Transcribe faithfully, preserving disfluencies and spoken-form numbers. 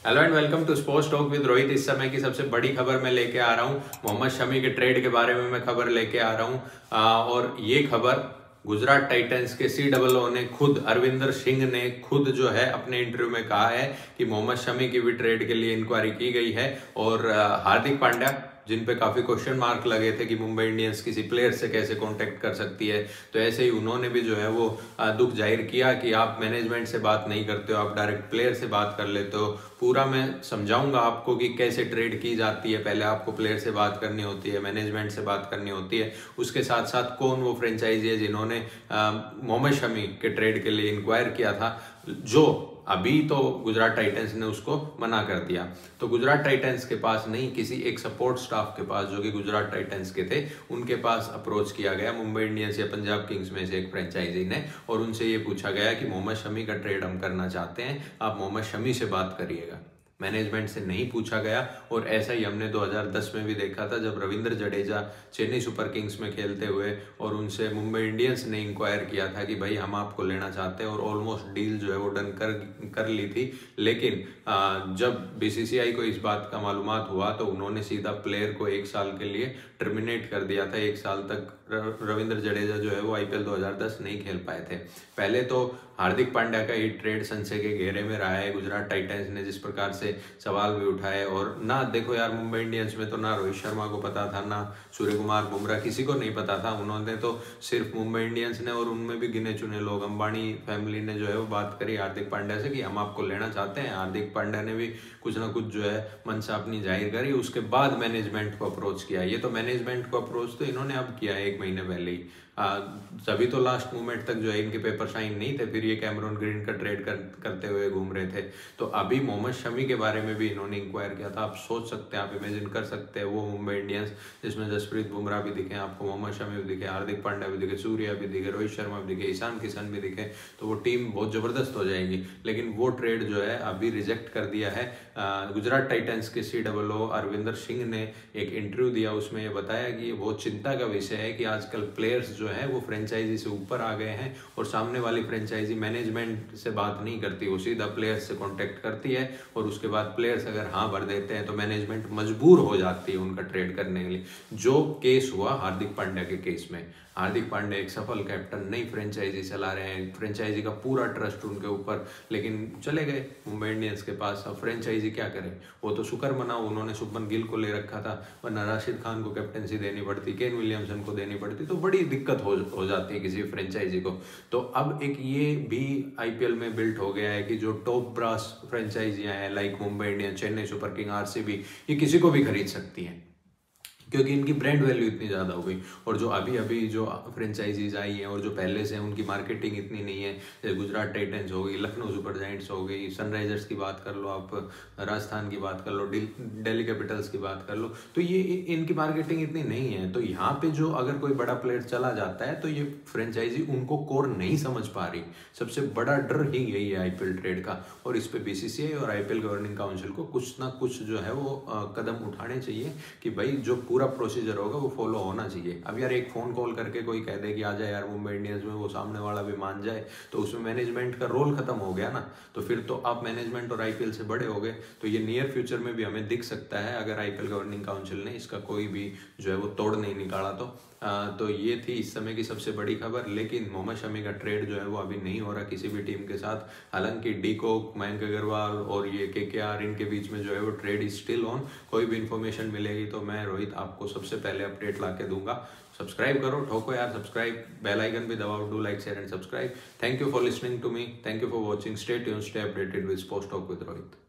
Hello and welcome to sports talk with Rohit. इस समय की सबसे बड़ी खबर मैं लेके आ रहा हूँ। मोहम्मद शमी के ट्रेड के बारे में मैं खबर लेके आ रहा हूँ और ये खबर गुजरात टाइटंस के सी डबल ओ ने खुद अरविंदर सिंह ने खुद जो है अपने इंटरव्यू में कहा है कि मोहम्मद शमी की भी ट्रेड के लिए इंक्वायरी की गई है। और हार्दिक पांड्या जिन पे काफी क्वेश्चन मार्क लगे थे कि मुंबई इंडियंस किसी प्लेयर से कैसे कांटेक्ट कर सकती है, तो ऐसे ही उन्होंने भी जो है वो दुख जाहिर किया कि आप मैनेजमेंट से बात नहीं करते हो, आप डायरेक्ट प्लेयर से बात कर लेते हो। पूरा मैं समझाऊंगा आपको कि कैसे ट्रेड की जाती है। पहले आपको प्लेयर से बात करनी होती है, मैनेजमेंट से बात करनी होती है, उसके साथ साथ कौन वो फ्रेंचाइजी है जिन्होंने मोहम्मद शमी के ट्रेड के लिए इंक्वायर किया था, जो अभी तो गुजरात टाइटंस ने उसको मना कर दिया। तो गुजरात टाइटंस के पास नहीं, किसी एक सपोर्ट स्टाफ के पास जो कि गुजरात टाइटंस के थे, उनके पास अप्रोच किया गया मुंबई इंडियंस या पंजाब किंग्स में से एक फ्रेंचाइजी ने, और उनसे ये पूछा गया कि मोहम्मद शमी का ट्रेड हम करना चाहते हैं, आप मोहम्मद शमी से बात करिएगा। मैनेजमेंट से नहीं पूछा गया। और ऐसा ही हमने दो हज़ार दस में भी देखा था जब रविंद्र जडेजा चेन्नई सुपर किंग्स में खेलते हुए और उनसे मुंबई इंडियंस ने इंक्वायर किया था कि भाई हम आपको लेना चाहते हैं, और ऑलमोस्ट डील जो है वो डन कर कर ली थी। लेकिन जब बीसीसीआई को इस बात का मालूमात हुआ तो उन्होंने सीधा प्लेयर को एक साल के लिए टर्मिनेट कर दिया था। एक साल तक रविंद्र जडेजा जो है वो आईपीएल दो हज़ार दस नहीं खेल पाए थे। पहले तो हार्दिक पांड्या का ये ट्रेड संशय के घेरे में रहा है। गुजरात टाइटंस ने जिस प्रकार से सवाल भी उठाए, और ना देखो यार, मुंबई इंडियंस में तो ना रोहित शर्मा को पता था, ना सूर्य कुमार बुमराह, किसी को नहीं पता था। उन्होंने तो सिर्फ मुंबई इंडियंस ने, और उनमें भी गिने चुने लोग, अंबानी फैमिली ने जो है वो बात करी हार्दिक पांड्या से कि हम आपको लेना चाहते हैं। हार्दिक पांड्या ने भी कुछ ना कुछ जो है मंशा अपनी जाहिर करी। उसके बाद मैनेजमेंट को अप्रोच किया। ये तो मैनेजमेंट को अप्रोच तो इन्होंने अब किया है एक महीने पहले ही। तभी तो लास्ट मोमेंट तक जो है इनके पेपर साइन नहीं थे, फिर ये कैमरून ग्रीन का ट्रेड कर, करते हुए घूम रहे थे। तो अभी मोहम्मद शमी के बारे में भी इन्होंने इंक्वायर किया था। आप सोच सकते हैं, आप इमेजिन कर सकते हैं, वो मुंबई इंडियंस जिसमें जसप्रीत बुमराह भी दिखे, आपको मोहम्मद शमी भी दिखे, हार्दिक पांड्या भी दिखे, सूर्या भी दिखे, रोहित शर्मा भी दिखे, ईशान किशन भी दिखे, तो वो टीम बहुत जबरदस्त हो जाएगी। लेकिन वो ट्रेड जो है अभी रिजेक्ट कर दिया है। गुजरात टाइटंस के C double O Arvinder Singh ने एक इंटरव्यू दिया, उसमें ये बताया कि वो चिंता का विषय है कि आजकल प्लेयर्स जो है वो फ्रेंचाइजी से ऊपर आ गए हैं, और सामने वाली फ्रेंचाइजी मैनेजमेंट से बात नहीं करती, वो सीधा प्लेयर्स से कांटेक्ट करती है, और उसके बाद प्लेयर्स अगर हाँ भर देते हैं तो मैनेजमेंट मजबूर हो जाती है उनका ट्रेड करने के लिए। जो केस हुआ हार्दिक पांड्या के केस में, हार्दिक पांड्या एक सफल कैप्टन, नई फ्रेंचाइजी चला रहे हैं, फ्रेंचाइजी का पूरा ट्रस्ट उनके ऊपर, लेकिन चले गए मुंबई इंडियंस के पास। अब फ्रेंचाइजी क्या करे, वो तो शुक्र मनाओ उन्होंने शुभमन गिल को ले रखा था, वरना राशिद खान को कैप्टनसी देनी पड़ती, केन विलियमसन को देनी पड़ती, तो बड़ी दिक्कत हो हो जाती है किसी फ्रेंचाइजी को। तो अब एक ये भी आईपीएल में बिल्ट हो गया है कि जो टॉप ब्रास फ्रेंचाइजियां हैं like Mumbai Indians, Chennai Super King, RCB, ये किसी को भी खरीद सकती हैं क्योंकि इनकी ब्रांड वैल्यू इतनी ज़्यादा हो गई। और जो अभी अभी जो फ्रेंचाइजीज आई हैं और जो पहले से उनकी मार्केटिंग इतनी नहीं है, जैसे गुजरात टाइटंस हो गई, लखनऊ सुपर जायंट्स हो गई, सनराइजर्स की बात कर लो, आप राजस्थान की बात कर लो, दिल्ली कैपिटल्स की बात कर लो, तो ये इनकी मार्केटिंग इतनी नहीं है। तो यहाँ पे जो अगर कोई बड़ा प्लेयर चला जाता है तो ये फ्रेंचाइजी उनको कोर नहीं समझ पा रही। सबसे बड़ा डर ही यही है आईपीएल ट्रेड का, और इस पर बीसीसीआई और आईपीएल गवर्निंग काउंसिल को कुछ ना कुछ जो है वो कदम उठाने चाहिए कि भाई जो पूरा प्रोसीजर होगा वो फॉलो होना चाहिए। अब यार एक फोन कॉल करके कोई कह दे कि आ जाए यार मुंबई इंडियंस में, वो सामने वाला भी मान जाए, तो उसमें मैनेजमेंट का रोल खत्म हो गया ना। तो फिर तो आप मैनेजमेंट और आईपीएल से बड़े हो गए। तो ये नियर फ्यूचर में भी हमें दिख सकता है अगर आईपीएल गवर्निंग काउंसिल ने इसका कोई भी जो है वो तोड़ नहीं निकाला तो। आ, तो ये थी इस समय की सबसे बड़ी खबर। लेकिन मोहम्मद शमी का ट्रेड जो है वो अभी नहीं हो रहा किसी भी टीम के साथ। हालांकि डी कोक, मयंक अग्रवाल और ये केकेआर, इनके बीच में जो है वो ट्रेड इज स्टिल ऑन। कोई भी इन्फॉर्मेशन मिलेगी तो मैं रोहित आपको सबसे पहले अपडेट ला के दूंगा। सब्सक्राइब करो, ठोको यार सब्सक्राइब, बेल आइकन भी दबाओ, do like, share and subscribe. Thank you for listening to me, thank you for watching, stay tuned, stay updated with sports talk with Rohit.